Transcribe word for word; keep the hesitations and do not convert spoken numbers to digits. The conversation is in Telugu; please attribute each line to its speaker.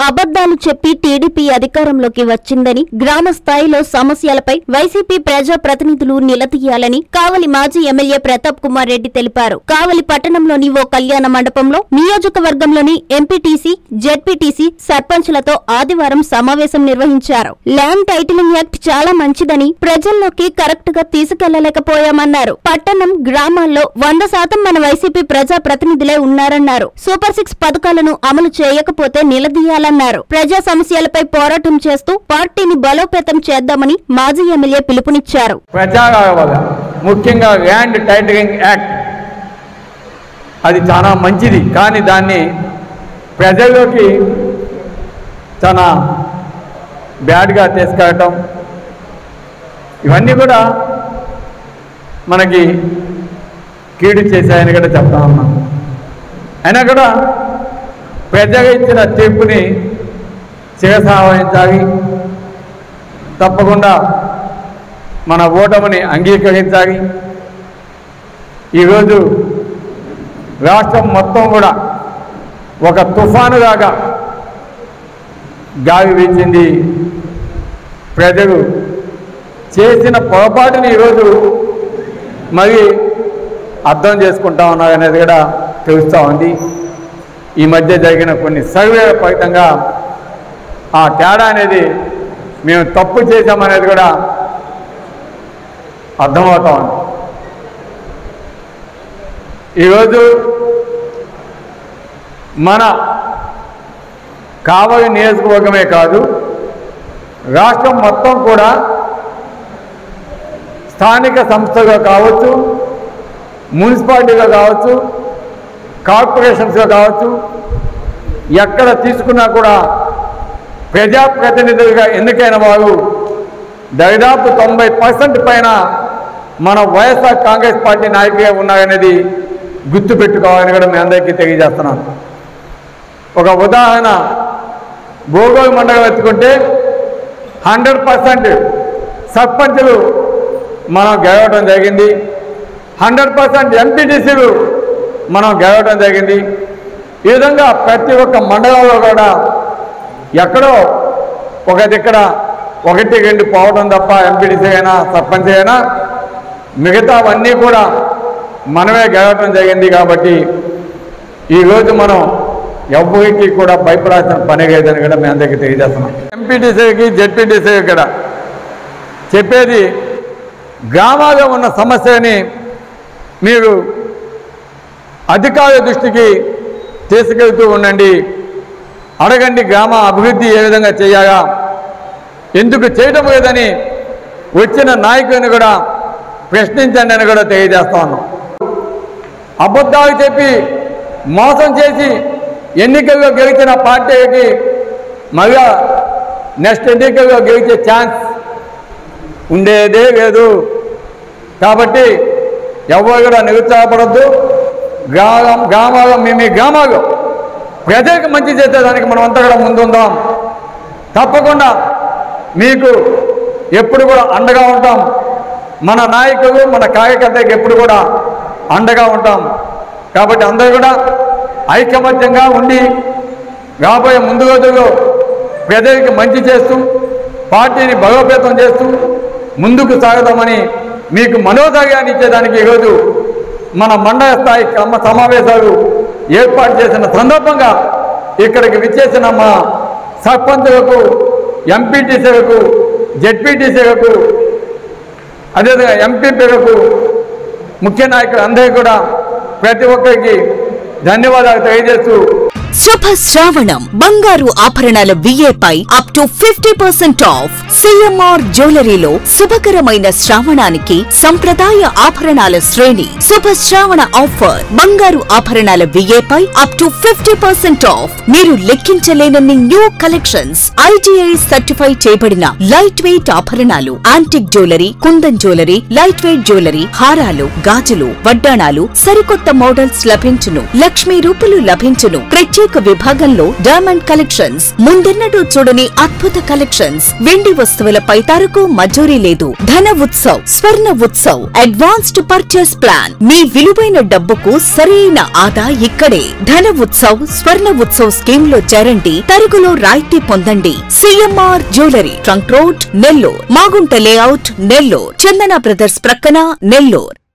Speaker 1: అబద్దాలు చెప్పి టీడీపీ అధికారంలోకి వచ్చిందని, గ్రామ స్థాయిలో సమస్యలపై వైసీపీ ప్రజా ప్రతినిధులు నిలదీయాలని కావలి మాజీ ఎమ్మెల్యే ప్రతాప్ కుమార్ రెడ్డి తెలిపారు. కావలి పట్టణంలోని ఓ కళ్యాణ మండపంలో నియోజకవర్గంలోని ఎంపీటీసీ, జెడ్పీటీసీ సర్పంచ్లతో ఆదివారం సమావేశం నిర్వహించారు. ల్యాండ్ టైటిలింగ్ యాక్ట్ చాలా మంచిదని, ప్రజల్లోకి కరెక్ట్ గా తీసుకెళ్లలేకపోయామన్నారు. పట్టణం, గ్రామాల్లో వంద శాతం మన వైసీపీ ప్రజా ప్రతినిధులే ఉన్నారన్నారు. సూపర్ సిక్స్ పథకాలను అమలు చేయకపోతే నిలదీయాలన్నారు. ప్రజా సమస్యలపై పోరాటం చేస్తూ పార్టీని బలోపేతం చేద్దామని మాజీ ఎమ్మెల్యే పిలుపునిచ్చారు.
Speaker 2: ముఖ్యంగా ల్యాండ్ టైటిలింగ్ యాక్ట్ అది చాలా మంచిది, కానీ దాన్ని ప్రజల్లోకి చాలా బ్యాడ్గా తీసుకెళ్ళటం ఇవన్నీ కూడా మనకి కీడు చేశాయని కూడా చెప్తా ఉన్నాం. అయినా కూడా ప్రజలు ఇచ్చిన తీర్పుని శిరసావహించాలి, తప్పకుండా మన ఓటమిని అంగీకరించాలి. ఈరోజు రాష్ట్రం మొత్తం కూడా ఒక తుఫానులాగా గాలి వీచింది. ప్రజలు చేసిన పొరపాటుని ఈరోజు మరి అర్థం చేసుకుంటా ఉన్నారు అనేది కూడా తెలుస్తూ ఉంది. ఈ మధ్య జరిగిన కొన్ని సర్వేల ఫలితంగా ఆ తేడా అనేది మేము తప్పు చేశామనేది కూడా అర్థమవుతా ఉంది. ఈరోజు మన కావలి నియోజకవర్గమే కాదు, రాష్ట్రం మొత్తం కూడా స్థానిక సంస్థగా కావచ్చు, మున్సిపాలిటీగా కావచ్చు, కార్పొరేషన్స్గా కావచ్చు, ఎక్కడ తీసుకున్నా కూడా ప్రజాప్రతినిధులుగా ఎన్నికైన వారు దాదాపు తొంభై పర్సెంట్ పైన మన వైఎస్ఆర్ కాంగ్రెస్ పార్టీ నాయకులే ఉన్నారనేది గుర్తుపెట్టుకోవాలని కూడా మీ అందరికీ తెలియజేస్తున్నాను. ఒక ఉదాహరణ, భోగోలు మండలం ఎత్తుకుంటే హండ్రెడ్ పర్సెంట్ సర్పంచులు మనం గెలవడం జరిగింది, హండ్రెడ్ పర్సెంట్ ఎంపీటీసీలు మనం గెలవడం జరిగింది. ఈ విధంగా ప్రతి ఒక్క మండలంలో కూడా ఎక్కడో ఒక దిక్కడ ఒకటి రెండు పోవడం తప్ప ఎంపీటీసీ అయినా సర్పంచ్ అయినా మిగతావన్నీ కూడా మనమే గెలవడం జరిగింది. కాబట్టి ఈరోజు మనం ఎవరికి కూడా భయపడాల్సిన పని లేదని కూడా మీ అందరికీ తెలియజేస్తున్నాం. ఎంపీటీసీకి జెడ్పీటీసీకి కూడా చెప్పేది, గ్రామాల్లో ఉన్న సమస్యని మీరు అధికారుల దృష్టికి తీసుకెళ్తూ ఉండండి, అడగండి గ్రామ అభివృద్ధి ఏ విధంగా చేయాలా, ఎందుకు చేయడం లేదని వచ్చిన నాయకుని కూడా ప్రశ్నించండి అని కూడా తెలియజేస్తా ఉన్నాం. అబద్ధాలు చెప్పి మోసం చేసి ఎన్నికల్లో గెలిచిన పార్టీకి మళ్ళా నెక్స్ట్ ఎన్నికల్లో గెలిచే ఛాన్స్ ఉండేదే లేదు. కాబట్టి ఎవరు కూడా నిరుత్సాహపడద్దు. గ్రామం గ్రామాల్లో మేము ఈ గ్రామాల్లో ప్రజలకు మంచి చేసేదానికి మనం అంతా కూడా ముందుందాం. తప్పకుండా మీకు ఎప్పుడు కూడా అండగా ఉంటాం. మన నాయకులు, మన కార్యకర్తలకు ఎప్పుడు కూడా అండగా ఉంటాం. కాబట్టి అందరూ కూడా ఐకమత్యంగా ఉండి రాబోయే ముందు రోజుల్లో ప్రజలకు మంచి చేస్తూ పార్టీని బలోపేతం చేస్తూ ముందుకు సాగుదామని మీకు మనోధైర్యాన్ని ఇచ్చేదానికి ఈరోజు మన మండల స్థాయి సమావేశాలు ఏర్పాటు చేసిన సందర్భంగా ఇక్కడికి విచ్చేసిన మా సర్పంచులకు, ఎంపీటీసీలకు, జెడ్పీటీసీలకు, అదేవిధంగా ఎంపీపీలకు, ముఖ్య నాయకులు అందరికీ కూడా ప్రతి ఒక్కరికి ధన్యవాదాలు తెలియజేస్తూ,
Speaker 3: శుభ శ్రావణం బంగారు ఆభరణాల విఏపై up to fifty percent off. CMR జ్యువెలరీలో శుభకరమైన శ్రావణానికి సంప్రదాయ ఆభరణాల శ్రేణి. శుభ శ్రావణ ఆఫర్ బంగారు ఆభరణాల విఏపై up to fifty percent off. మీరు లెక్కించలేనన్ని న్యూ కలెక్షన్స్, ఐజీఐ సర్టిఫై చేయబడిన లైట్ వెయిట్ ఆభరణాలు, antique jewellery, kundan jewellery, light weight jewellery, హారాలు, గాజులు, వడ్డాణాలు, సరికొత్త మోడల్స్ లభించును. లక్ష్మీ రూపులు లభించును. ప్రత్యేక ప్రత్యేక విభాగంలో డైమండ్ కలెక్షన్స్, ముందెన్నడూ చూడని అద్భుత కలెక్షన్స్, వెండి వస్తువుల పైతారకు మజూరీ లేదు. ధన ఉత్సవ్, స్వర్ణ ఉత్సవ్, అడ్వాన్స్డ్ పర్చేస్ ప్లాన్. మీ విలువైన డబ్బుకు సరైన ఆదా ఇక్కడే. ధన ఉత్సవ్, స్వర్ణ ఉత్సవ్ స్కీమ్ లో చేరండి, తరుగులో రాయితీ పొందండి. CMR jewellery, trunk road, Nellore. Magunta layout, Nellore. Chandana brothers ప్రక్కన, నెల్లూరు.